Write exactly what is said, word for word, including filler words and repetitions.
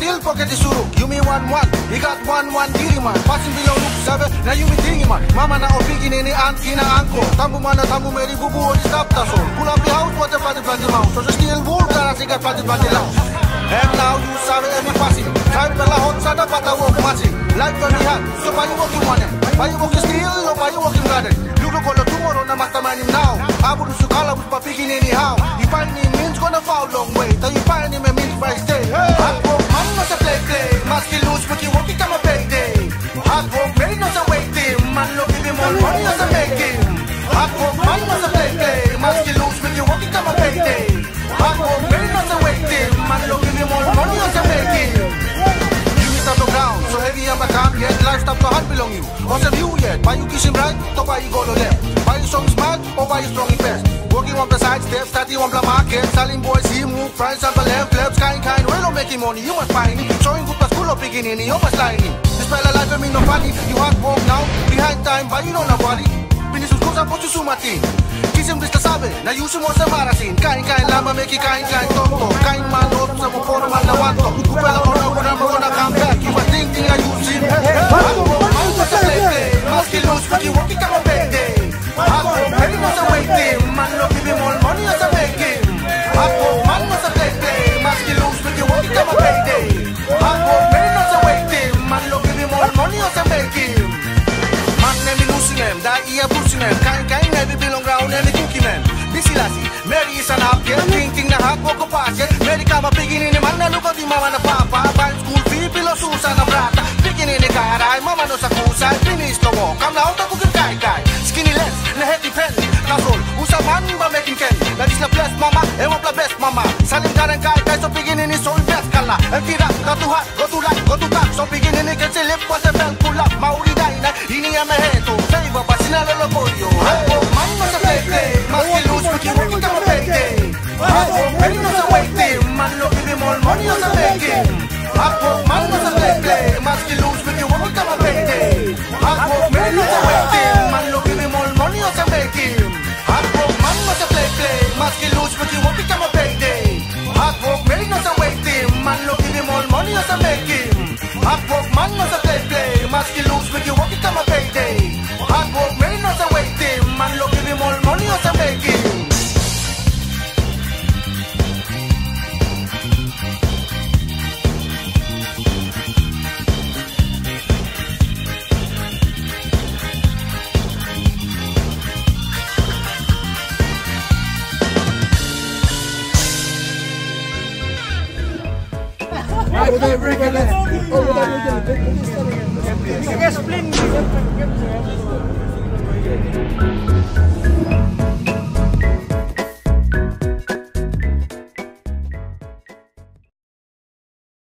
steal pocket disuruk. You me one one, he got one one diri man. Passing below look sabe, now you me dingy man. Mama na opigi nini anki na anko. Tambu mana tambu meri bubu o di stop taso. Pull up the house, what the party party mouse. So just steal wool, kana siga party party lounge. And now you sabe every passing. Time pela hot sada pata walk matching. Life for me hand, so why you walking one end? Why you walking still or why you walking garden? Look look all the tomorrow na mastermind him now. Abu du sukala with papigi anyhow. You find him means gonna fall long way. Till you find him a means by stay. Hard work man must play play. Must kill lose but you walking come a payday. Hard work man not a waiting. Man look give him more money as a making. Hard work man must play play. Must kill lose but you walking come a payday. Hard work man not a waiting. Man look give him more money as a making. The ground, so heavy on my camp yet life stop to hand belong you. What's a view yet? Why you kiss him right? To why you go to left? Why you strong smart or why you strong in best? Working on the side steps, starting on the market. Selling boys, he move, price on the left, left, kind, kind. Well, not making money, you must find it. Showing good for school or beginning, you must line it. This fella life, I mean, no funny. You hard work now, behind time, but you know nobody. Finish with close up, what you sumatin. Kiss him, this the sabe. Now you should most embarrassing. Kind, kind, lama, make it kind, kind, talk, talk. Kind man, up, some for man, I want to. Who fella, when I'm gonna come back. You must think, think I use him. Hard work, man, what's a play, play. Must kill lose, but you walk it, come a payday. Hard work, man, what's a waiting. Man, look, give him all money as a making. Hard work, man, what's a play, play. Must kill lose, but you walk it, come a payday. Hard work, man, what's a waiting. Man, look, give him all money as a making. Man, let me losing him, that ear pushing him. Kind, kind, never belong ground, and the cookie man. Busy lassie, Mary is an up, yeah. Ting, ting, na hard work of pass, yeah. Mary come a beginning, man, look at the mama and the papa. Buy school fee, below Susan and Brata. Beginning in the car, I, mama knows a cool side. Finish the walk, come now, the book guy, guy. Skinny legs, na heavy pen. That's all, who's a man, but making candy. That is the best mama, and what the best mama. Selling car and guy, guys, so beginning is so best color. And get up, go to hot, go to light, go to top. So beginning, it gets a lip, what the bell pull up. Mauri Dina, ini a head to favor, but in a little boy. Man must a play, play. Must kill lose, but you won't become a payday. Hard work, man must a waiting. Man, look, give him all money as a making. Hard work, man must a play, play. Must kill lose, but you won't become a payday. Hard work, man must a waiting. Man, look, give him all money as a making. Hard work, man must a play, play. Must kill lose, but you won't become a payday. Hard work, man must a waiting. Man, look, give him all money as a making. Hard work, man must a play, play. Must kill lose, but you won't become a payday. Hard work, man must a waiting. Man, look, give him all money as a making. Okay, Ricky, let's